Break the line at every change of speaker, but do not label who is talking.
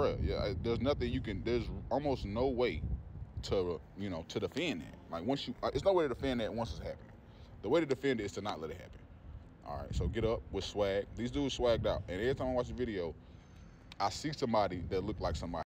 bruh, yeah, there's nothing you can. There's almost no way to, you know, to defend that. Like, once you, it's no way to defend that once it's happening. The way to defend it is to not let it happen. All right, so get up with swag. These dudes swagged out, and every time I watch a video, I see somebody that look like somebody.